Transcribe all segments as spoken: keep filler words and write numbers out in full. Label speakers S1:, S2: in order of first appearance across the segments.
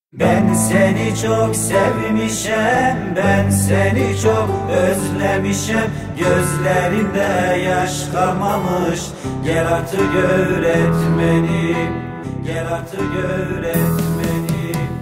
S1: Ben seni çok sevmişem, ben seni çok özlemişem. Gözlerimde yaş kalmamış, gel artık öğretmenim, gel artık öğretmenim.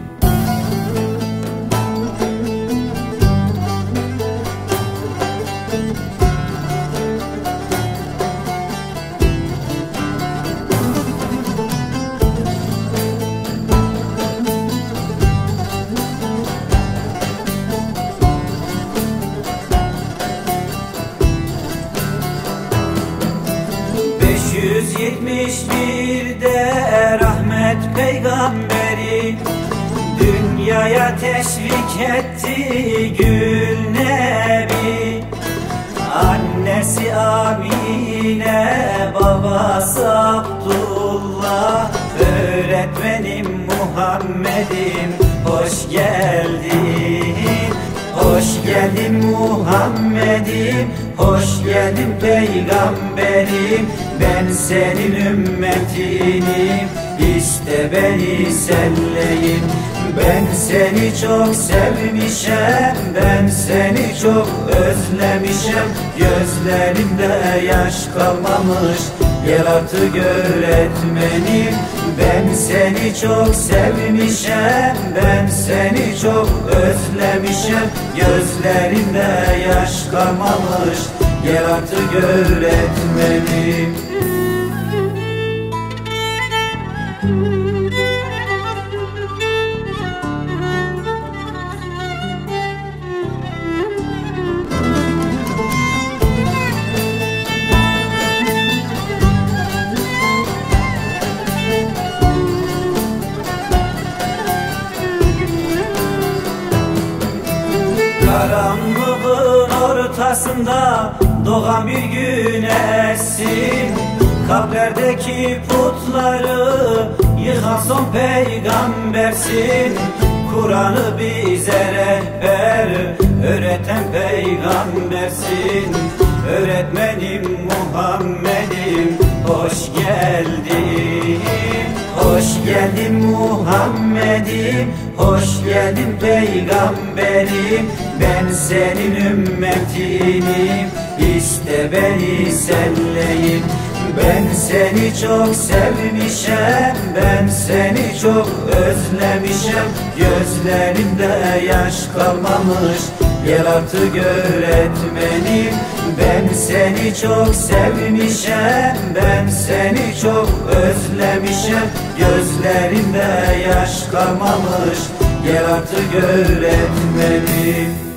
S1: beş yüz yetmiş birde rahmet peygamberi dünyaya teşvik etti Gül Nebi. Annesi Amine, babası Abdullah, öğretmenim Muhammed'im hoş geldin. Hoş geldin Muhammed'im, hoş geldin peygamberim. Ben senin ümmetinim, iste beni selleyin. Ben seni çok sevmişem, ben seni çok özlemişem. Gözlerimde yaş kalmamış, gel artık öğretmenim. Ben seni çok sevmişem, ben seni çok özlemişem. Gözlerimde yaş kalmamış, gel artık öğretmenim. Karanlığın ortasında doğan bir güneşsin. Kalplerdeki putları yıkan son peygambersin. Kur'an'ı bize rehber öğreten peygambersin. Öğretmenim Muhammed'im hoş geldin. Hoş geldin Muhammed'im, hoş geldin peygamberim. Ben senin ümmetinim, iste beni selleyin. Ben seni çok sevmişem, ben seni çok özlemişem. Gözlerimde yaş kalmamış, gel artık öğretmenim. Ben seni çok sevmişem, ben seni çok özlemişem. Gözlerimde yaş kalmamış, gel artık öğretmenim.